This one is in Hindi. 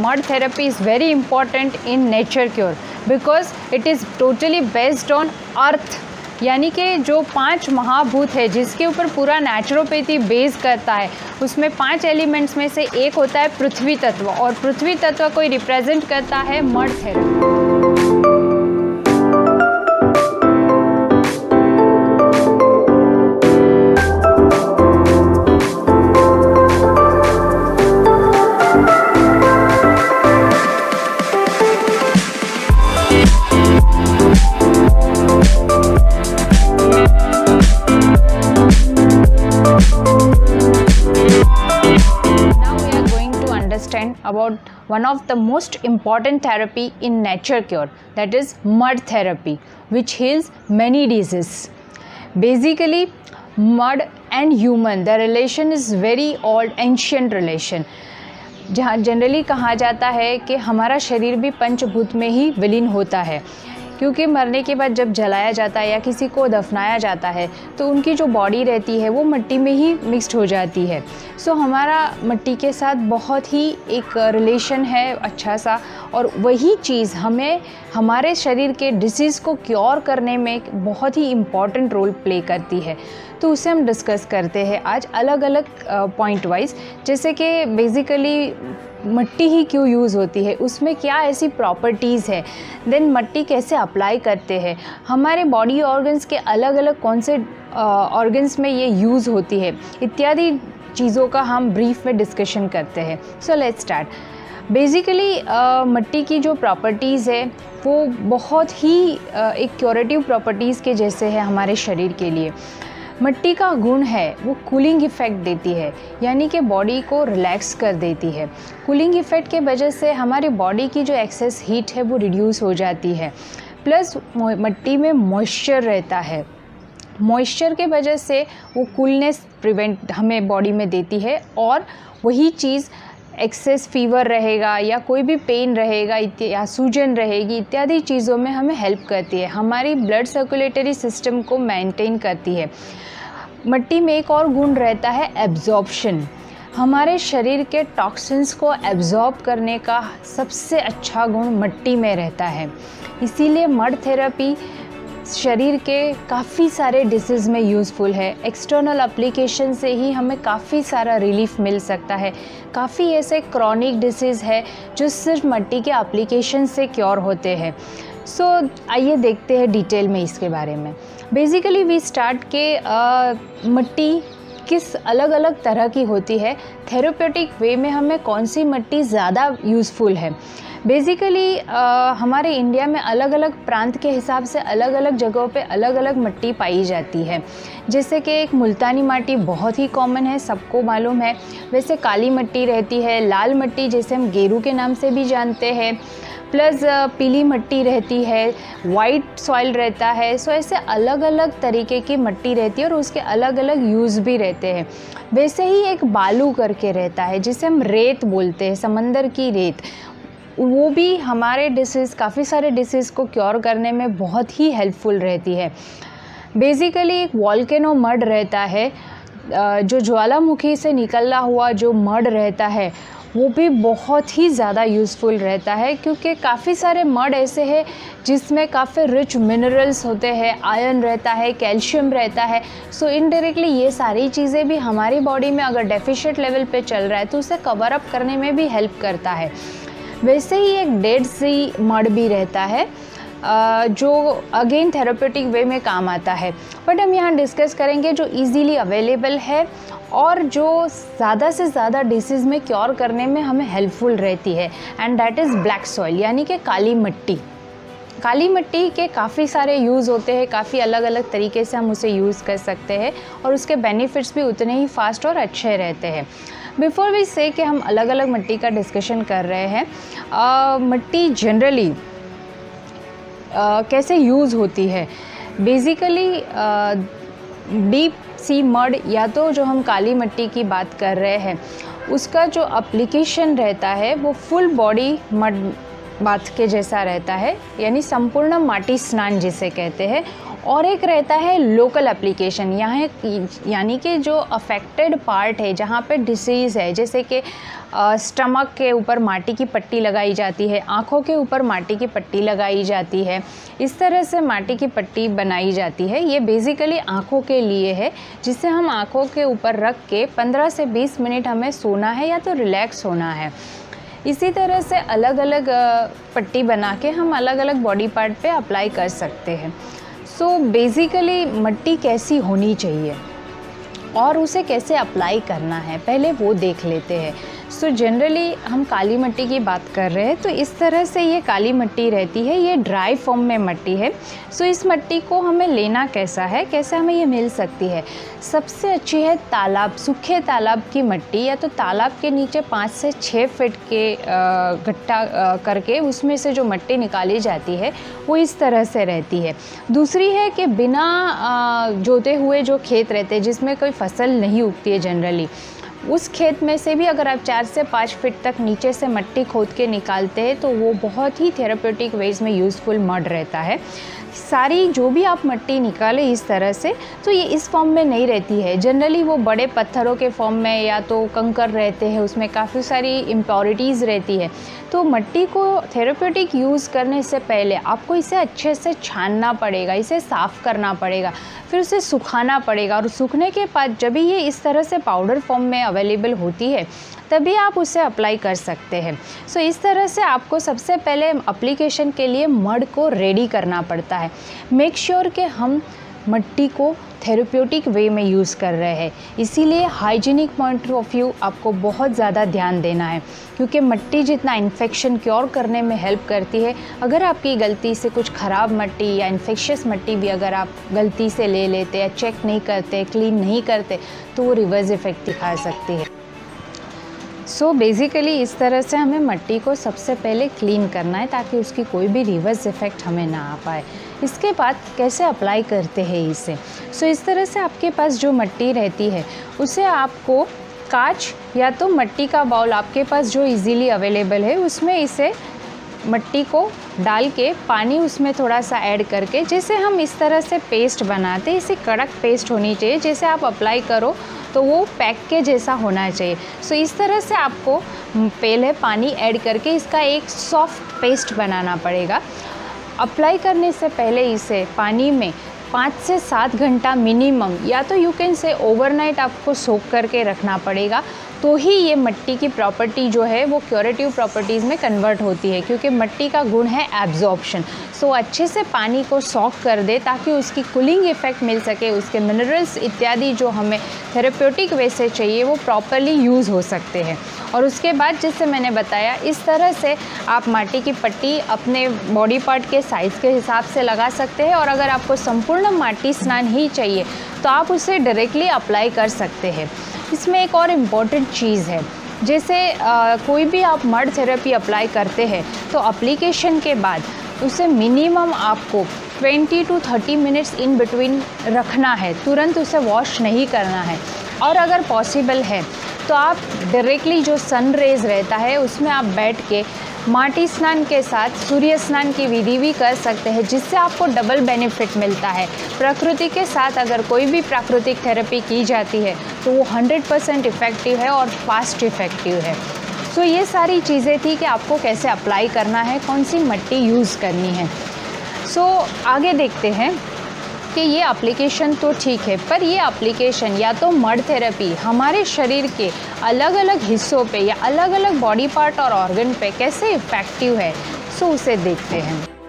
mud therapy is very important in nature cure because it is totally based on earth, यानी कि जो 5 महाभूत है जिसके ऊपर पूरा नेचुरोपैथी बेस करता है, उसमें 5 एलिमेंट्स में से एक होता है पृथ्वी तत्व, और पृथ्वी तत्व को रिप्रेजेंट करता है mud therapy. About one of the most important therapy in nature cure, that is mud therapy, which heals many diseases. Basically mud and human, the relation is very old ancient relation, जहाँ जनरली कहा जाता है कि हमारा शरीर भी पंचभूत में ही विलीन होता है, क्योंकि मरने के बाद जब जलाया जाता है या किसी को दफनाया जाता है तो उनकी जो बॉडी रहती है वो मिट्टी में ही मिक्स्ड हो जाती है। सो हमारा मिट्टी के साथ बहुत ही एक रिलेशन है अच्छा सा, और वही चीज़ हमें हमारे शरीर के डिसीज़ को क्योर करने में बहुत ही इम्पॉर्टेंट रोल प्ले करती है। तो उसे हम डिस्कस करते हैं आज अलग अलग पॉइंट वाइज, जैसे कि बेसिकली मिट्टी ही क्यों यूज़ होती है, उसमें क्या ऐसी प्रॉपर्टीज़ है, देन मिट्टी कैसे अप्लाई करते हैं, हमारे बॉडी ऑर्गन्स के अलग अलग कौन से ऑर्गन्स में ये यूज़ होती है, इत्यादि चीज़ों का हम ब्रीफ में डिस्कशन करते हैं। So let's start. बेसिकली मिट्टी की जो प्रॉपर्टीज़ है वो बहुत ही एक क्यूरेटिव प्रॉपर्टीज़ के जैसे है हमारे शरीर के लिए। मिट्टी का गुण है वो कूलिंग इफ़ेक्ट देती है, यानी कि बॉडी को रिलैक्स कर देती है। कूलिंग इफ़ेक्ट के वजह से हमारी बॉडी की जो एक्सेस हीट है वो रिड्यूस हो जाती है। प्लस मिट्टी में मॉइस्चर रहता है, मॉइस्चर के वजह से वो कूलनेस प्रिवेंट हमें बॉडी में देती है, और वही चीज़ एक्सेस फीवर रहेगा या कोई भी पेन रहेगा या सूजन रहेगी इत्यादि चीज़ों में हमें हेल्प करती है, हमारी ब्लड सर्कुलेटरी सिस्टम को मेंटेन करती है। मिट्टी में एक और गुण रहता है एब्जॉर्प्शन, हमारे शरीर के टॉक्सिन्स को एब्जॉर्ब करने का सबसे अच्छा गुण मिट्टी में रहता है। इसीलिए मड थेरेपी शरीर के काफ़ी सारे डिसीज़ में यूज़फुल है। एक्सटर्नल एप्लीकेशन से ही हमें काफ़ी सारा रिलीफ मिल सकता है। काफ़ी ऐसे क्रॉनिक डिसीज़ है जो सिर्फ मिट्टी के एप्लीकेशन से क्योर होते हैं। सो आइए देखते हैं डिटेल में इसके बारे में। बेसिकली वी स्टार्ट के मिट्टी किस अलग अलग तरह की होती है, थेरेप्यूटिक वे में हमें कौन सी मिट्टी ज़्यादा यूज़फुल है। बेसिकली हमारे इंडिया में अलग अलग प्रांत के हिसाब से अलग अलग जगहों पे अलग अलग मिट्टी पाई जाती है। जैसे कि एक मुल्तानी माटी बहुत ही कॉमन है, सबको मालूम है। वैसे काली मिट्टी रहती है, लाल मिट्टी जैसे हम गेरू के नाम से भी जानते हैं, प्लस पीली मिट्टी रहती है, वाइट सॉइल रहता है। सो ऐसे अलग अलग तरीके की मिट्टी रहती है और उसके अलग अलग यूज़ भी रहते हैं। वैसे ही एक बालू करके रहता है जिसे हम रेत बोलते हैं, समंदर की रेत, वो भी हमारे डिसीज़ काफ़ी सारे डिसीज़ को क्योर करने में बहुत ही हेल्पफुल रहती है। बेसिकली एक वॉल्केनो मड रहता है, जो ज्वालामुखी से निकला हुआ जो मड रहता है वो भी बहुत ही ज़्यादा यूज़फुल रहता है, क्योंकि काफ़ी सारे मड ऐसे हैं जिसमें काफ़ी रिच मिनरल्स होते हैं, आयरन रहता है, कैल्शियम रहता है। सो इनडायरेक्टली ये सारी चीज़ें भी हमारी बॉडी में अगर डेफिशिएंट लेवल पे चल रहा है तो उसे कवर अप करने में भी हेल्प करता है। वैसे ही एक डेड सी मड भी रहता है जो अगेन थेरेप्यूटिक वे में काम आता है, बट हम यहाँ डिस्कस करेंगे जो इजीली अवेलेबल है और जो ज़्यादा से ज़्यादा डिसीज़ में क्योर करने में हमें हेल्पफुल रहती है, and that is black soil, यानी कि काली मिट्टी। काली मिट्टी के काफ़ी सारे यूज़ होते हैं, काफ़ी अलग अलग तरीके से हम उसे यूज़ कर सकते हैं और उसके बेनिफिट्स भी उतने ही फास्ट और अच्छे रहते हैं। बिफोर वी से कि हम अलग अलग मिट्टी का डिस्कशन कर रहे हैं, मिट्टी जनरली कैसे यूज़ होती है। बेसिकली डीप सी मड, या तो जो हम काली मिट्टी की बात कर रहे हैं, उसका जो एप्लीकेशन रहता है वो फुल बॉडी मड बाथ के जैसा रहता है, यानी संपूर्ण माटी स्नान जिसे कहते हैं, और एक रहता है लोकल एप्लीकेशन, यहाँ यानी कि जो अफेक्टेड पार्ट है जहाँ पे डिसीज़ है, जैसे कि स्टमक के ऊपर माटी की पट्टी लगाई जाती है, आँखों के ऊपर माटी की पट्टी लगाई जाती है, इस तरह से माटी की पट्टी बनाई जाती है। ये बेसिकली आँखों के लिए है, जिसे हम आँखों के ऊपर रख के 15 से 20 मिनट हमें सोना है या तो रिलैक्स होना है। इसी तरह से अलग अलग पट्टी बना के हम अलग अलग बॉडी पार्ट पे अप्लाई कर सकते हैं। सो बेसिकली मट्टी कैसी होनी चाहिए और उसे कैसे अप्लाई करना है, पहले वो देख लेते हैं। सो जनरली हम काली मिट्टी की बात कर रहे हैं, तो इस तरह से ये काली मिट्टी रहती है, ये ड्राई फॉर्म में मिट्टी है। सो इस मिट्टी को हमें लेना कैसा है, कैसे हमें ये मिल सकती है? सबसे अच्छी है तालाब, सूखे तालाब की मिट्टी, या तो तालाब के नीचे 5 से 6 फीट के गट्ठा करके उसमें से जो मिट्टी निकाली जाती है वो इस तरह से रहती है। दूसरी है कि बिना जोते हुए जो खेत रहते हैं जिसमें कोई फसल नहीं उगती है जनरली, उस खेत में से भी अगर आप 4 से 5 फीट तक नीचे से मिट्टी खोद के निकालते हैं तो वो बहुत ही थेरेप्यूटिक वेज में यूज़फुल मड रहता है। सारी जो भी आप मिट्टी निकालें इस तरह से, तो ये इस फॉर्म में नहीं रहती है। जनरली वो बड़े पत्थरों के फॉर्म में या तो कंकर रहते हैं, उसमें काफ़ी सारी इम्प्योरिटीज़ रहती है। तो मिट्टी को थेरेप्यूटिक यूज़ करने से पहले आपको इसे अच्छे से छानना पड़ेगा, इसे साफ़ करना पड़ेगा, फिर उसे सुखाना पड़ेगा, और सूखने के बाद जब भी ये इस तरह से पाउडर फॉर्म में अवेलेबल होती है तभी आप उसे अप्लाई कर सकते हैं। सो इस तरह से आपको सबसे पहले एप्लीकेशन के लिए मड को रेडी करना पड़ता है। मेक श्योर कि हम मिट्टी को थेरेप्यूटिक वे में यूज़ कर रहे हैं, इसीलिए हाइजीनिक पॉइंट ऑफ व्यू आपको बहुत ज़्यादा ध्यान देना है, क्योंकि मिट्टी जितना इन्फेक्शन क्योर करने में हेल्प करती है, अगर आपकी गलती से कुछ ख़राब मिट्टी या इन्फेक्शियस मिट्टी भी अगर आप गलती से ले लेते या चेक नहीं करते, क्लीन नहीं करते, तो वो रिवर्स इफ़ेक्ट दिखा सकती है। सो बेसिकली इस तरह से हमें मिट्टी को सबसे पहले क्लीन करना है ताकि उसकी कोई भी रिवर्स इफ़ेक्ट हमें ना आ पाए। इसके बाद कैसे अप्लाई करते हैं इसे? सो इस तरह से आपके पास जो मिट्टी रहती है उसे आपको कांच या तो मिट्टी का बाउल आपके पास जो इजीली अवेलेबल है उसमें इसे मिट्टी को डाल के पानी उसमें थोड़ा सा ऐड करके, जैसे हम इस तरह से पेस्ट बनाते हैं, इसे कड़क पेस्ट होनी चाहिए, जैसे आप अप्लाई करो तो वो पैक के जैसा होना चाहिए। सो इस तरह से आपको पहले पानी ऐड करके इसका एक सॉफ्ट पेस्ट बनाना पड़ेगा। अप्लाई करने से पहले इसे पानी में 5 से 7 घंटा मिनिमम, या तो यू कैन से ओवरनाइट आपको सोक करके रखना पड़ेगा, तो ही ये मिट्टी की प्रॉपर्टी जो है वो क्यूरेटिव प्रॉपर्टीज़ में कन्वर्ट होती है, क्योंकि मिट्टी का गुण है एब्जॉर्प्शन। सो अच्छे से पानी को सॉक कर दे ताकि उसकी कूलिंग इफ़ेक्ट मिल सके, उसके मिनरल्स इत्यादि जो हमें थेरेप्यूटिक वे से चाहिए वो प्रॉपरली यूज़ हो सकते हैं। और उसके बाद जैसे मैंने बताया, इस तरह से आप माटी की पट्टी अपने बॉडी पार्ट के साइज़ के हिसाब से लगा सकते हैं, और अगर आपको संपूर्ण माटी स्नान ही चाहिए तो आप उसे डायरेक्टली अप्लाई कर सकते हैं। इसमें एक और इम्पॉर्टेंट चीज़ है, जैसे कोई भी आप मड थेरेपी अप्लाई करते हैं तो एप्लीकेशन के बाद उसे मिनिमम आपको 20 to 30 मिनट्स इन बिटवीन रखना है, तुरंत उसे वॉश नहीं करना है। और अगर पॉसिबल है तो आप डायरेक्टली जो सन रेज़ रहता है उसमें आप बैठ के माटी स्नान के साथ सूर्य स्नान की विधि भी कर सकते हैं, जिससे आपको डबल बेनिफिट मिलता है। प्रकृति के साथ अगर कोई भी प्राकृतिक थेरेपी की जाती है तो वो 100% इफ़ेक्टिव है और फास्ट इफ़ेक्टिव है। सो ये सारी चीज़ें थी कि आपको कैसे अप्लाई करना है, कौन सी मिट्टी यूज़ करनी है। सो आगे देखते हैं कि ये एप्लीकेशन तो ठीक है, पर ये एप्लीकेशन या तो मड थेरेपी हमारे शरीर के अलग अलग हिस्सों पे या अलग अलग बॉडी पार्ट और ऑर्गन पे कैसे इफ़ेक्टिव है, सो उसे देखते हैं।